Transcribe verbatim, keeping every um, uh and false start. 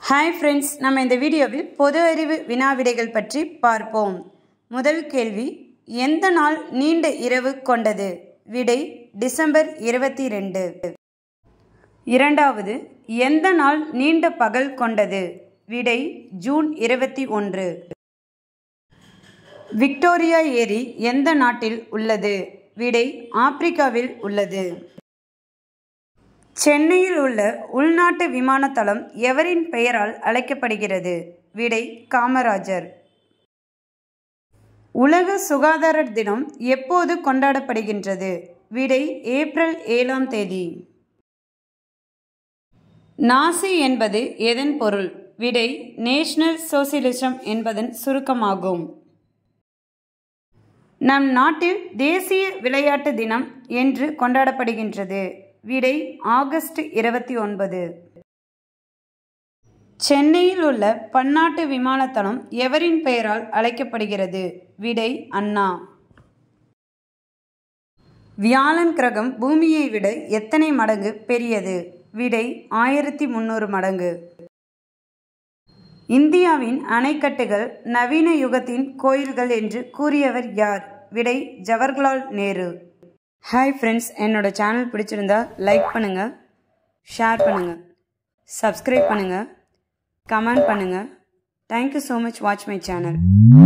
Hi friends, நம்ம இந்த வீடியோவில் பொது அறிவு வினா விடைகள் பற்றி பார்ப்போம். முதல் கேள்வி, எந்த நாள் நீண்ட இரவு கொண்டது? விடை டிசம்பர் இருபத்தி இரண்டு. இரண்டாவது, எந்த நாள் நீண்ட பகல் கொண்டது? விடை ஜூன் இருபத்தி ஒன்று. விக்டோரியா ஏரி எந்த நாட்டில் உள்ளது? விடை ஆப்பிரிக்காவில் உள்ளது. சென்னையில் உள்ள உள்நாட்டு விமான தளம் எவரின் பெயரால் அழைக்கப்படுகிறது? விடை காமராஜர். உலக சுகாதார தினம் எப்போது கொண்டாடப்படுகின்றது? விடை ஏப்ரல் ஏழாம் தேதி. நாசி என்பது எதன் பொருள்? விடை நேஷனல் சோசியலிசம் என்பதன் சுருக்கமாகும். நம் நாட்டில் தேசிய விளையாட்டு தினம் என்று கொண்டாடப்படுகின்றது? விடை ஆகஸ்ட் இருபத்தி ஒன்பது. சென்னையில் உள்ள பன்னாட்டு விமானத்தளம் எவரின் பெயரால் அழைக்கப்படுகிறது? விடை அண்ணா. வியாழன் கிரகம் பூமியை விட எத்தனை மடங்கு பெரியது? விடை ஆயிரத்தி முன்னூறு மடங்கு. இந்தியாவின் அணைக்கட்டுகள் நவீன யுகத்தின் கோயில்கள் என்று கூறியவர் யார்? விடை ஜவஹர்லால் நேரு. ஹாய் ஃப்ரெண்ட்ஸ், என்னோட சேனல் பிடிச்சிருந்தா லைக் பண்ணுங்கள், ஷேர் பண்ணுங்கள், சப்ஸ்கிரைப் பண்ணுங்கள், கமெண்ட் பண்ணுங்கள். Thank you so much watch my channel.